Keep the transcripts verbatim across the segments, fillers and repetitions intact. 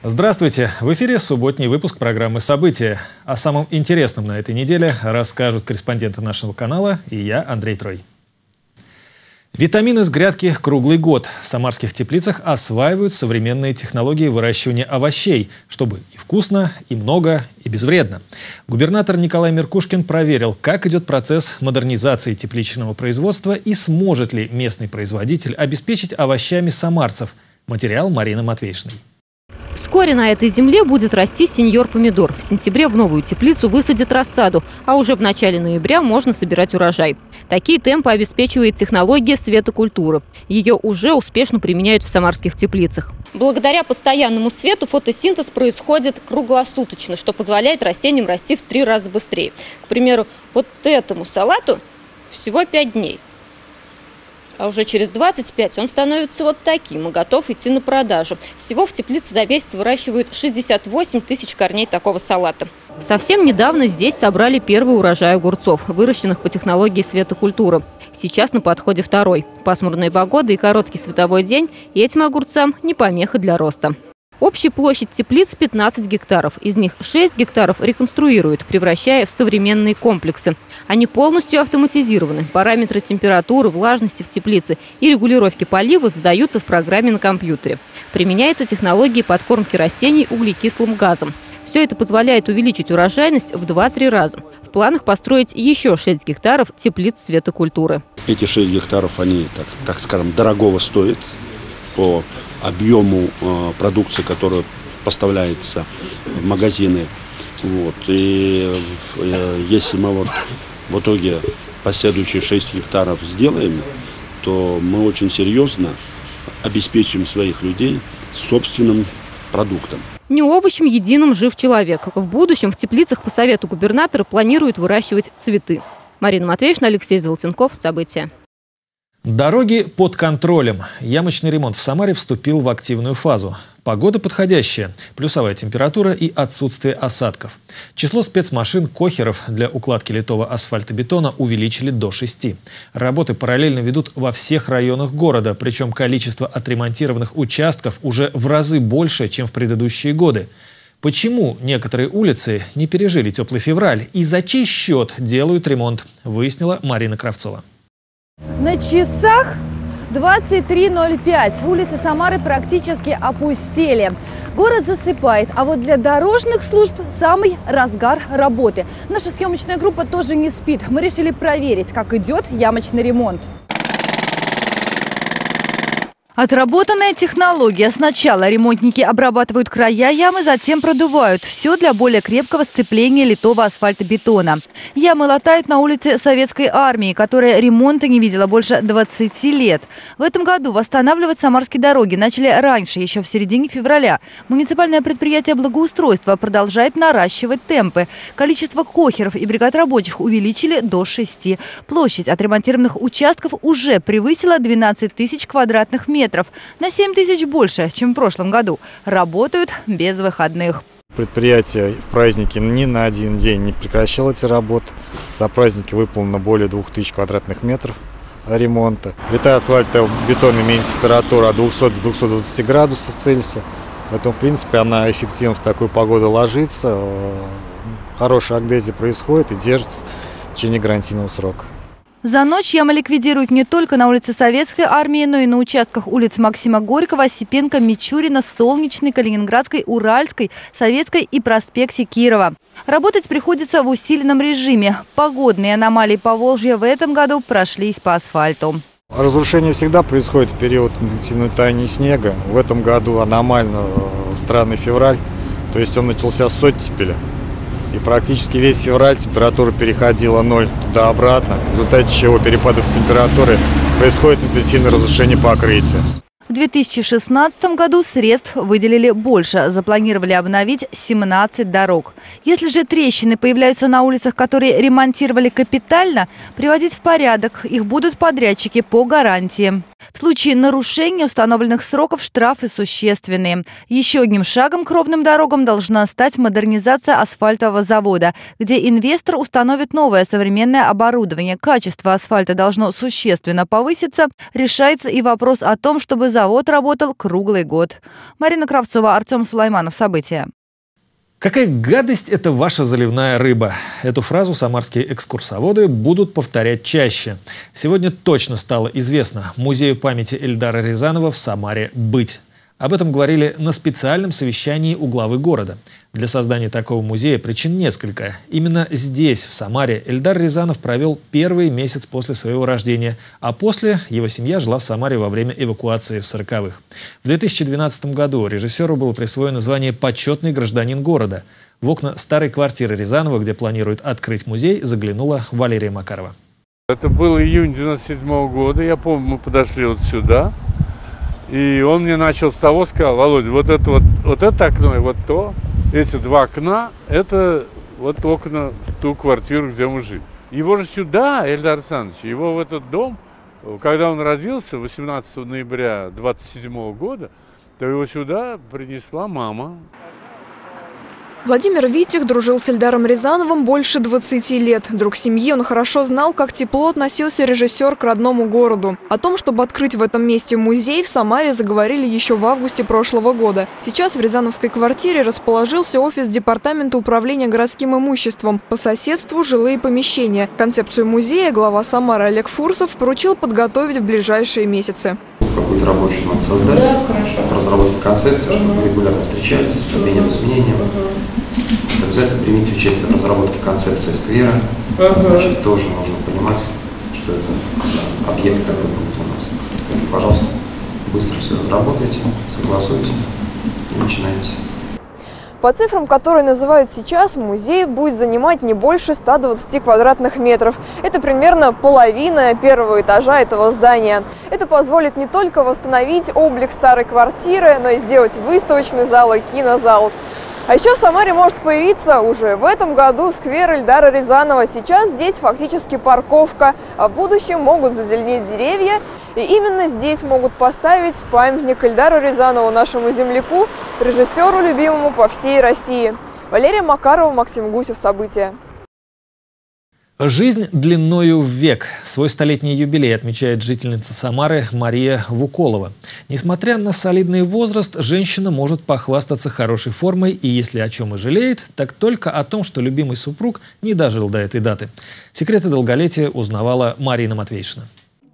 Здравствуйте! В эфире субботний выпуск программы «События». О самом интересном на этой неделе расскажут корреспонденты нашего канала и я, Андрей Трой. Витамины с грядки круглый год. В самарских теплицах осваивают современные технологии выращивания овощей, чтобы и вкусно, и много, и безвредно. Губернатор Николай Меркушкин проверил, как идет процесс модернизации тепличного производства и сможет ли местный производитель обеспечить овощами самарцев. Материал Марины Матвейшиной. Вскоре на этой земле будет расти сеньор-помидор. В сентябре в новую теплицу высадят рассаду, а уже в начале ноября можно собирать урожай. Такие темпы обеспечивает технология светокультуры. Ее уже успешно применяют в самарских теплицах. Благодаря постоянному свету фотосинтез происходит круглосуточно, что позволяет растениям расти в три раза быстрее. К примеру, вот этому салату всего пять дней. А уже через двадцать пять он становится вот таким и готов идти на продажу. Всего в теплице за месяц выращивают шестьдесят восемь тысяч корней такого салата. Совсем недавно здесь собрали первый урожай огурцов, выращенных по технологии светокультуры. Сейчас на подходе второй. Пасмурная погода и короткий световой день, и этим огурцам не помеха для роста. Общая площадь теплиц пятнадцать гектаров. Из них шесть гектаров реконструируют, превращая в современные комплексы. Они полностью автоматизированы. Параметры температуры, влажности в теплице и регулировки полива задаются в программе на компьютере. Применяется технология подкормки растений углекислым газом. Все это позволяет увеличить урожайность в два-три раза. В планах построить еще шесть гектаров теплиц светокультуры. Эти шесть гектаров, они, так, так скажем, дорогого стоят по объему э, продукции, которая поставляется в магазины. Вот. И э, если мы вот в итоге последующие шесть гектаров сделаем, то мы очень серьезно обеспечим своих людей собственным продуктом. Не овощем единым жив человек. В будущем в теплицах по совету губернатора планируют выращивать цветы. Марина Матвейшина, Алексей Золотенков. События. Дороги под контролем. Ямочный ремонт в Самаре вступил в активную фазу. Погода подходящая, плюсовая температура и отсутствие осадков. Число спецмашин кохеров для укладки литого асфальтобетона увеличили до шести. Работы параллельно ведут во всех районах города, причем количество отремонтированных участков уже в разы больше, чем в предыдущие годы. Почему некоторые улицы не пережили теплый февраль и за чей счет делают ремонт, выяснила Марина Кравцова. На часах двадцать три ноль пять. Улицы Самары практически опустели. Город засыпает, а вот для дорожных служб самый разгар работы. Наша съемочная группа тоже не спит. Мы решили проверить, как идет ямочный ремонт. Отработанная технология. Сначала ремонтники обрабатывают края ямы, затем продувают. Все для более крепкого сцепления литого асфальтобетона. Ямы латают на улице Советской Армии, которая ремонта не видела больше двадцати лет. В этом году восстанавливать самарские дороги начали раньше, еще в середине февраля. Муниципальное предприятие благоустройства продолжает наращивать темпы. Количество кохеров и бригад рабочих увеличили до шести. Площадь отремонтированных участков уже превысила двенадцать тысяч квадратных метров. На семь тысяч больше, чем в прошлом году. Работают без выходных. Предприятие в праздники ни на один день не прекращало эти работы. За праздники выполнено более двух тысяч квадратных метров ремонта. Литая асфальтобетон имеет температуру от двухсот до двухсот двадцати градусов Цельсия. Поэтому, в принципе, она эффективно в такую погоду ложится. Хорошая адгезия происходит и держится в течение гарантийного срока. За ночь ямы ликвидируют не только на улице Советской Армии, но и на участках улиц Максима Горького, Осипенко, Мичурина, Солнечной, Калининградской, Уральской, Советской и проспекте Кирова. Работать приходится в усиленном режиме. Погодные аномалии Поволжья в этом году прошлись по асфальту. Разрушение всегда происходит в период интенсивного таяния снега. В этом году аномально странный февраль, то есть он начался с оттепеля. И практически весь февраль температура переходила ноль туда-обратно, в результате чего перепадов температуры происходит интенсивное разрушение покрытия. В две тысячи шестнадцатом году средств выделили больше. Запланировали обновить семнадцать дорог. Если же трещины появляются на улицах, которые ремонтировали капитально, приводить в порядок их будут подрядчики по гарантии. В случае нарушения установленных сроков штрафы существенные. Еще одним шагом к ровным дорогам должна стать модернизация асфальтового завода, где инвестор установит новое современное оборудование. Качество асфальта должно существенно повыситься. Решается и вопрос о том, чтобы завод работал круглый год. Марина Кравцова, Артем Сулайманов. События. Какая гадость – это ваша заливная рыба. Эту фразу самарские экскурсоводы будут повторять чаще. Сегодня точно стало известно: музею памяти Эльдара Рязанова в Самаре быть. Об этом говорили на специальном совещании у главы города. Для создания такого музея причин несколько. Именно здесь, в Самаре, Эльдар Рязанов провел первый месяц после своего рождения, а после его семья жила в Самаре во время эвакуации в сороковых. В две тысячи двенадцатом году режиссеру было присвоено звание «Почетный гражданин города». В окна старой квартиры Рязанова, где планируют открыть музей, заглянула Валерия Макарова. Это был июнь девяносто седьмого года. Я помню, мы подошли вот сюда. И он мне начал с того, сказал: Володя, вот это вот, вот это окно и вот то, эти два окна, это вот окна в ту квартиру, где мы жили. Его же сюда, Эльдар Александрович, его в этот дом, когда он родился, восемнадцатого ноября двадцать седьмого года, то его сюда принесла мама. Владимир Витих дружил с Эльдаром Рязановым больше двадцати лет. Друг семьи, он хорошо знал, как тепло относился режиссер к родному городу. О том, чтобы открыть в этом месте музей, в Самаре заговорили еще в августе прошлого года. Сейчас в рязановской квартире расположился офис Департамента управления городским имуществом. По соседству жилые помещения. Концепцию музея глава Самары Олег Фурсов поручил подготовить в ближайшие месяцы. Какую-то рабочую надо создать, да, хорошо. Разработать концепцию, чтобы мы регулярно встречались, обменивали изменения. Обязательно примите участие в разработке концепции сквера. Uh-huh. Значит, тоже нужно понимать, что это объект такой будет у нас. Пожалуйста, быстро все разработайте, согласуйте и начинайте. По цифрам, которые называют сейчас, музей будет занимать не больше ста двадцати квадратных метров. Это примерно половина первого этажа этого здания. Это позволит не только восстановить облик старой квартиры, но и сделать выставочный зал и кинозал. А еще в Самаре может появиться уже в этом году сквер Эльдара Рязанова. Сейчас здесь фактически парковка, а в будущем могут зазеленеть деревья. И именно здесь могут поставить памятник Эльдару Рязанову, нашему земляку, режиссеру, любимому по всей России. Валерия Макарова, Максим Гусев. События. Жизнь длиною в век. Свой столетний юбилей отмечает жительница Самары Мария Вуколова. Несмотря на солидный возраст, женщина может похвастаться хорошей формой, и если о чем и жалеет, так только о том, что любимый супруг не дожил до этой даты. Секреты долголетия узнавала Марина Матвейшина.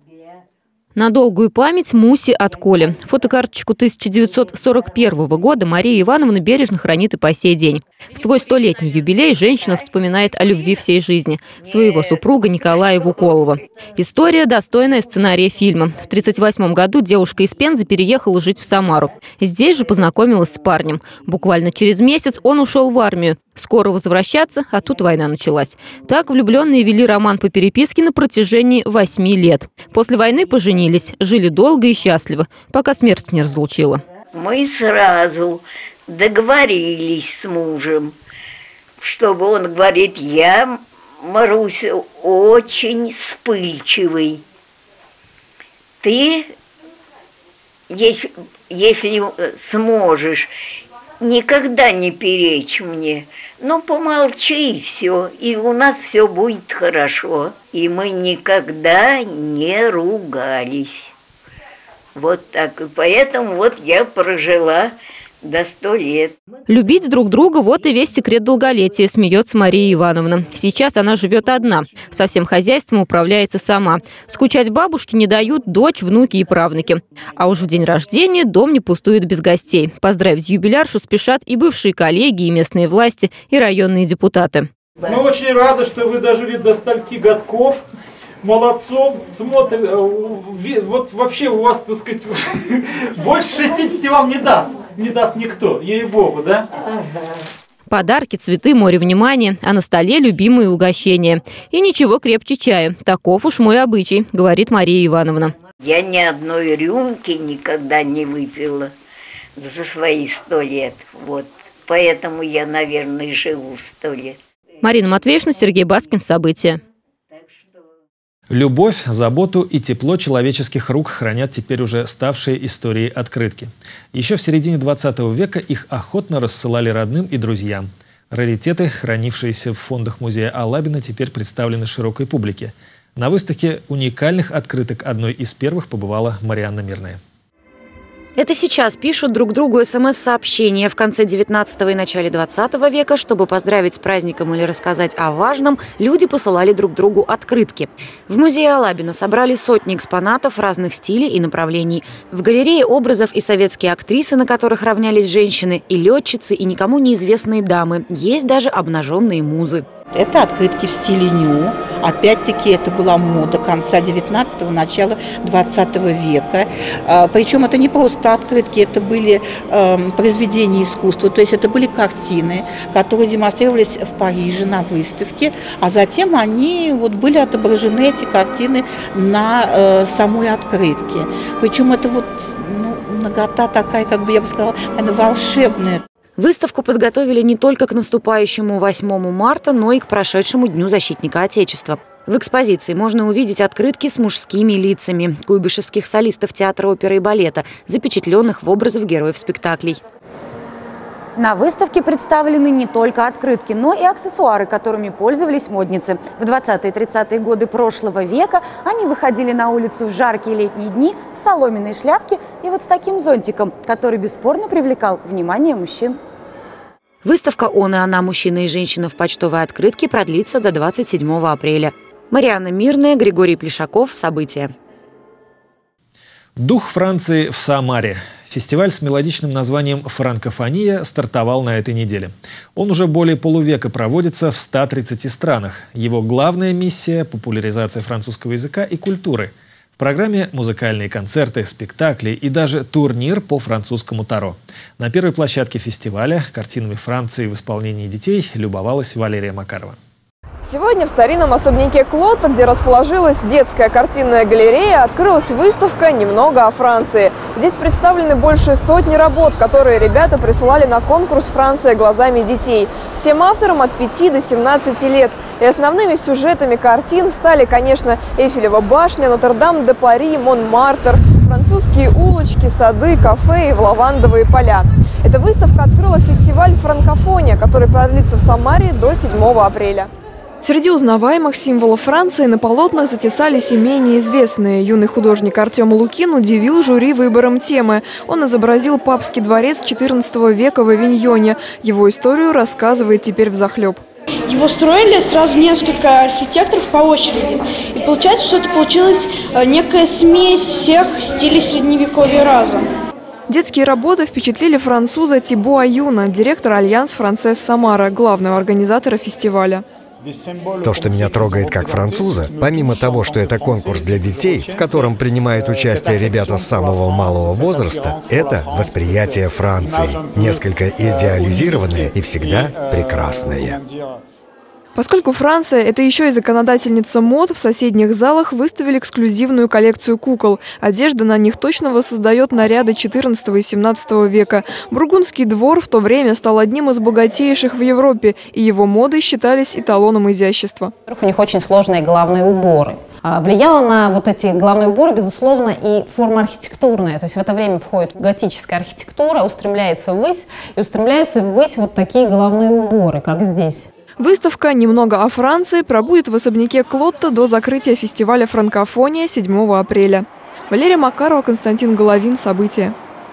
На долгую память Муси от Коли. Фотокарточку тысяча девятьсот сорок первого года Мария Ивановна бережно хранит и по сей день. В свой столетний юбилей женщина вспоминает о любви всей жизни – своего супруга Николая Вуколова. История, достойная сценария фильма. В тридцать восьмом году девушка из Пензы переехала жить в Самару. Здесь же познакомилась с парнем. Буквально через месяц он ушел в армию. Скоро возвращаться, а тут война началась. Так влюбленные вели роман по переписке на протяжении восьми лет. После войны поженились, жили долго и счастливо, пока смерть не разлучила. Мы сразу договорились с мужем, чтобы он говорит: я, Маруся, очень вспыльчивый. Ты, если, если сможешь, никогда не перечь мне. Ну, помолчи, и все, и у нас все будет хорошо. И мы никогда не ругались. Вот так. И поэтому вот я прожила до сто лет. Любить друг друга – вот и весь секрет долголетия, смеется Мария Ивановна. Сейчас она живет одна. Со всем хозяйством управляется сама. Скучать бабушке не дают дочь, внуки и правнуки. А уж в день рождения дом не пустует без гостей. Поздравить юбиляршу спешат и бывшие коллеги, и местные власти, и районные депутаты. Мы очень рады, что вы дожили до стольки годков. Молодцом, смотрим, вот вообще у вас, так сказать, больше шестидесяти вам не даст, не даст никто, ей-богу, да? Подарки, цветы, море внимания, а на столе любимые угощения. И ничего крепче чая. Таков уж мой обычай, говорит Мария Ивановна. Я ни одной рюмки никогда не выпила за свои сто лет, вот. Поэтому я, наверное, живу сто лет. Марина Матвейшина, Сергей Баскин. События. Любовь, заботу и тепло человеческих рук хранят теперь уже ставшие историей открытки. Еще в середине двадцатого века их охотно рассылали родным и друзьям. Раритеты, хранившиеся в фондах музея Алабина, теперь представлены широкой публике. На выставке уникальных открыток одной из первых побывала Марианна Мирная. Это сейчас пишут друг другу смс-сообщения. В конце девятнадцатого и начале двадцатого века, чтобы поздравить с праздником или рассказать о важном, люди посылали друг другу открытки. В музее Алабина собрали сотни экспонатов разных стилей и направлений. В галерее образов и советские актрисы, на которых равнялись женщины, и летчицы, и никому неизвестные дамы. Есть даже обнаженные музы. Это открытки в стиле ню. Опять-таки это была мода конца девятнадцатого, начала двадцатого века. Причем это не просто открытки, это были э, произведения искусства. То есть это были картины, которые демонстрировались в Париже на выставке. А затем они вот были отображены, эти картины, на э, самой открытке. Причем это вот ну, многота такая, как бы я бы сказала, наверное, волшебная. Выставку подготовили не только к наступающему восьмому марта, но и к прошедшему Дню защитника Отечества. В экспозиции можно увидеть открытки с мужскими лицами куйбышевских солистов театра оперы и балета, запечатленных в образах героев спектаклей. На выставке представлены не только открытки, но и аксессуары, которыми пользовались модницы. В двадцатые-тридцатые годы прошлого века они выходили на улицу в жаркие летние дни в соломенной шляпке и вот с таким зонтиком, который бесспорно привлекал внимание мужчин. Выставка «Он и она. Мужчина и женщина» в почтовой открытке продлится до двадцать седьмого апреля. Марианна Мирная, Григорий Плешаков. События. Дух Франции в Самаре. Фестиваль с мелодичным названием «Франкофония» стартовал на этой неделе. Он уже более полувека проводится в ста тридцати странах. Его главная миссия – популяризация французского языка и культуры. В программе музыкальные концерты, спектакли и даже турнир по французскому таро. На первой площадке фестиваля картинами Франции в исполнении детей любовалась Валерия Макарова. Сегодня в старинном особняке Клотта, где расположилась детская картинная галерея, открылась выставка «Немного о Франции». Здесь представлены больше сотни работ, которые ребята присылали на конкурс «Франция глазами детей». Всем авторам от пяти до семнадцати лет. И основными сюжетами картин стали, конечно, Эйфелева башня, Нотр-Дам-де-Пари, Монмартр, французские улочки, сады, кафе и лавандовые поля. Эта выставка открыла фестиваль «Франкофония», который продлится в Самаре до седьмого апреля. Среди узнаваемых символов Франции на полотнах затесались и менее известные. Юный художник Артем Лукин удивил жюри выбором темы. Он изобразил папский дворец четырнадцатого века в Авиньоне. Его историю рассказывает теперь взахлеб. Его строили сразу несколько архитекторов по очереди. И получается, что это получилась некая смесь всех стилей Средневековья разом. Детские работы впечатлили француза Тибо Аюна, директора Альянс Францесс Самара, главного организатора фестиваля. То, что меня трогает как француза, помимо того, что это конкурс для детей, в котором принимают участие ребята с самого малого возраста, это восприятие Франции, несколько идеализированное и всегда прекрасное. Поскольку Франция – это еще и законодательница мод, в соседних залах выставили эксклюзивную коллекцию кукол. Одежда на них точно воссоздает наряды четырнадцатого и семнадцатого века. Бургундский двор в то время стал одним из богатейших в Европе, и его моды считались эталоном изящества. У них очень сложные головные уборы. Влияла на вот эти головные уборы, безусловно, и форма архитектурная. То есть в это время входит готическая архитектура, устремляется ввысь, и устремляются ввысь вот такие головные уборы, как здесь. Выставка «Немного о Франции» пробудет в особняке Клотта до закрытия фестиваля «Франкофония» седьмого апреля. Валерия Макарова, Константин Головин. События.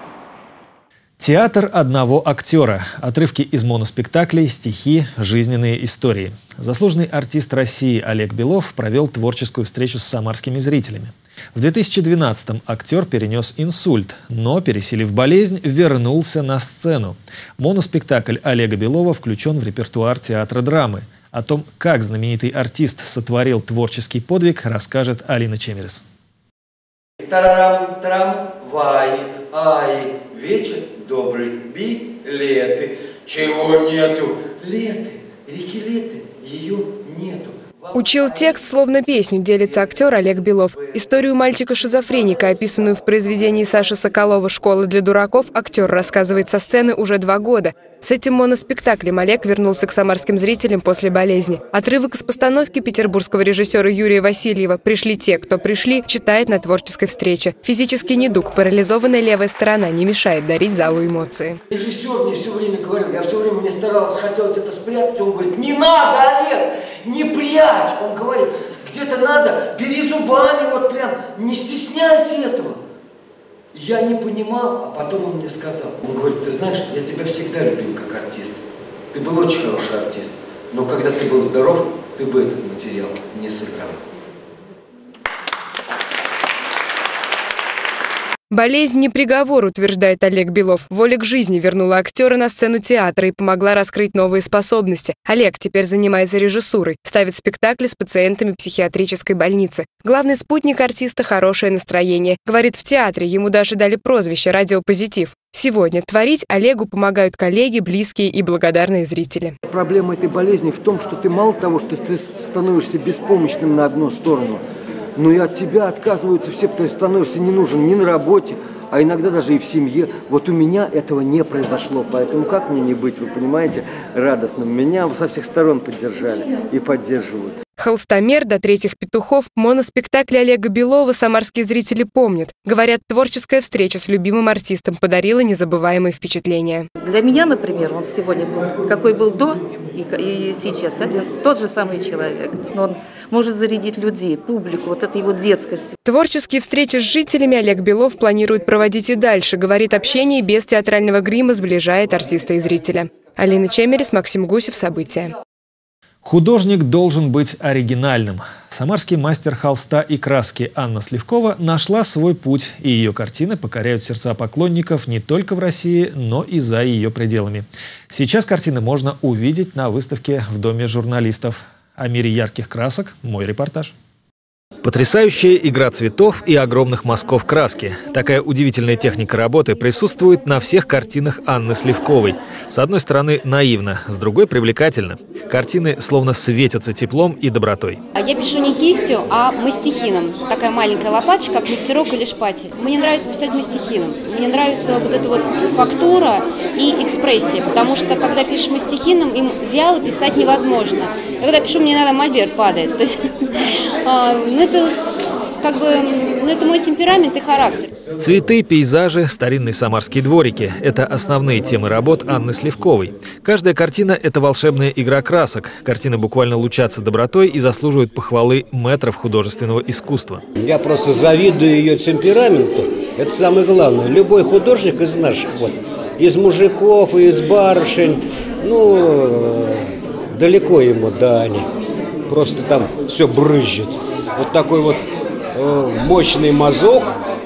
Театр одного актера. Отрывки из моноспектаклей, стихи, жизненные истории. Заслуженный артист России Олег Белов провел творческую встречу с самарскими зрителями. В две тысячи двенадцатом актер перенес инсульт, но, пересилив болезнь, вернулся на сцену. Моноспектакль Олега Белова включен в репертуар театра драмы. О том, как знаменитый артист сотворил творческий подвиг, расскажет Алина Чемерис. Тарарам, трамвай, ай, вечер добрый, билеты. Чего нету? Леты, реки Леты, ее нету. Учил текст словно песню, делится актер Олег Белов. Историю мальчика-шизофреника, описанную в произведении Саши Соколова «Школа для дураков», актер рассказывает со сцены уже два года. С этим моноспектаклем Олег вернулся к самарским зрителям после болезни. Отрывок из постановки петербургского режиссера Юрия Васильева «Пришли те, кто пришли» читает на творческой встрече. Физический недуг, парализованная левая сторона, не мешает дарить залу эмоции. Режиссер мне все время говорил, я все время мне старался, хотелось это спрятать, он говорит: не надо, Олег, не прячь. Он говорит: где-то надо, бери зубами, вот прям, не стесняйся этого. Я не понимал, а потом он мне сказал. Он говорит: ты знаешь, я тебя всегда любил как артист. Ты был очень хороший артист. Но когда ты был здоров, ты бы этот материал не сыграл. Болезнь не приговор, утверждает Олег Белов. Воля к жизни вернула актера на сцену театра и помогла раскрыть новые способности. Олег теперь занимается режиссурой, ставит спектакли с пациентами психиатрической больницы. Главный спутник артиста – хорошее настроение. Говорит, в театре ему даже дали прозвище «Радиопозитив». Сегодня творить Олегу помогают коллеги, близкие и благодарные зрители. Проблема этой болезни в том, что ты мало того, что ты становишься беспомощным на одну сторону, но и от тебя отказываются все, потому что становишься не нужен ни на работе, а иногда даже и в семье. Вот у меня этого не произошло, поэтому как мне не быть, вы понимаете, радостным? Меня со всех сторон поддержали и поддерживают. «Холстомер» до третьих петухов, моноспектакль Олега Белова самарские зрители помнят. Говорят, творческая встреча с любимым артистом подарила незабываемые впечатления. Для меня, например, он сегодня был, какой был до и, и сейчас, один тот же самый человек. Но он может зарядить людей, публику, вот это его детскость. Творческие встречи с жителями Олег Белов планирует проводить и дальше. Говорит, общение без театрального грима сближает артиста и зрителя. Алина Чемерис, Максим Гусев. События. Художник должен быть оригинальным. Самарский мастер холста и краски Анна Сливкова нашла свой путь, и ее картины покоряют сердца поклонников не только в России, но и за ее пределами. Сейчас картины можно увидеть на выставке в Доме журналистов. О мире ярких красок мой репортаж. Потрясающая игра цветов и огромных мазков краски. Такая удивительная техника работы присутствует на всех картинах Анны Сливковой. С одной стороны наивно, с другой привлекательно. Картины словно светятся теплом и добротой. Я пишу не кистью, а мастихином. Такая маленькая лопаточка, как мастерок или шпатель. Мне нравится писать мастихином. Мне нравится вот эта вот фактура и экспрессия, потому что когда пишешь мастихином, им вяло писать невозможно. А когда пишу, мне надо мольберт падает. То есть, ну, это как бы, ну, это мой темперамент и характер. Цветы, пейзажи, старинные самарские дворики – это основные темы работ Анны Сливковой. Каждая картина – это волшебная игра красок. Картины буквально лучатся добротой и заслуживают похвалы мэтров художественного искусства. Я просто завидую ее темпераменту. Это самое главное. Любой художник из наших, вот, из мужиков и из барышень, ну, далеко ему до Ани. Просто там все брызжет. Вот такой вот э, мощный мазок.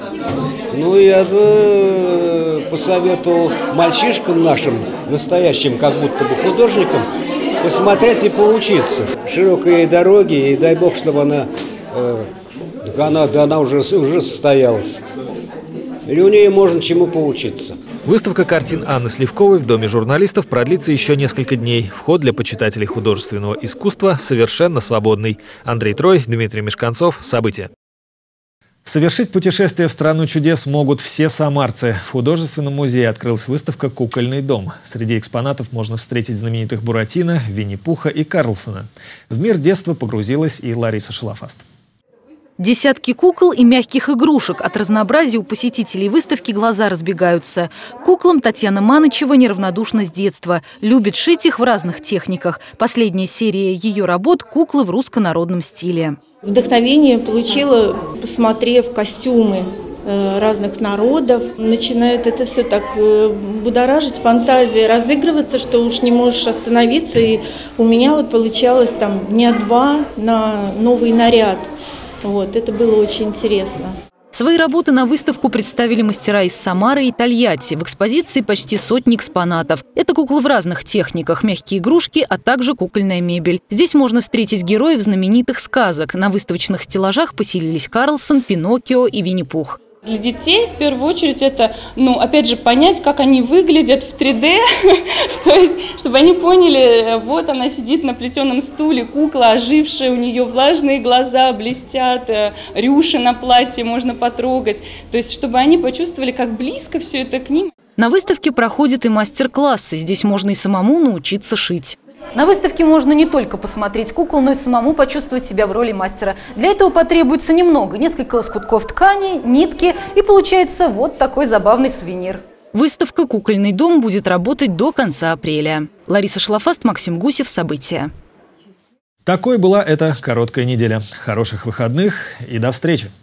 Ну, я бы посоветовал мальчишкам нашим, настоящим как будто бы художникам, посмотреть и поучиться. Широкие дороги, и дай бог, чтобы она, э, она, да она уже, уже состоялась. Или у нее можно чему поучиться. Выставка картин Анны Сливковой в Доме журналистов продлится еще несколько дней. Вход для почитателей художественного искусства совершенно свободный. Андрей Трой, Дмитрий Мешканцов. События. Совершить путешествие в страну чудес могут все самарцы. В художественном музее открылась выставка «Кукольный дом». Среди экспонатов можно встретить знаменитых Буратино, Винни-Пуха и Карлсона. В мир детства погрузилась и Лариса Шалафаст. Десятки кукол и мягких игрушек. От разнообразия у посетителей выставки глаза разбегаются. Куклам Татьяна Манычева неравнодушна с детства. Любит шить их в разных техниках. Последняя серия ее работ – куклы в русско-народном стиле. Вдохновение получила, посмотрев костюмы разных народов. Начинает это все так будоражить, фантазия разыгрываться, что уж не можешь остановиться. И у меня вот получалось там дня два на новый наряд. Вот, это было очень интересно. Свои работы на выставку представили мастера из Самары и Тольятти. В экспозиции почти сотни экспонатов. Это куклы в разных техниках, мягкие игрушки, а также кукольная мебель. Здесь можно встретить героев знаменитых сказок. На выставочных стеллажах поселились Карлсон, Пиноккио и Винни-Пух. Для детей, в первую очередь, это, ну, опять же, понять, как они выглядят в три дэ, то есть, чтобы они поняли, вот она сидит на плетеном стуле, кукла ожившая, у нее влажные глаза блестят, рюши на платье можно потрогать, то есть, чтобы они почувствовали, как близко все это к ним. На выставке проходят и мастер-классы. Здесь можно и самому научиться шить. На выставке можно не только посмотреть кукол, но и самому почувствовать себя в роли мастера. Для этого потребуется немного. Несколько лоскутков ткани, нитки, и получается вот такой забавный сувенир. Выставка «Кукольный дом» будет работать до конца апреля. Лариса Шлафаст, Максим Гусев. События. Такой была эта короткая неделя. Хороших выходных и до встречи.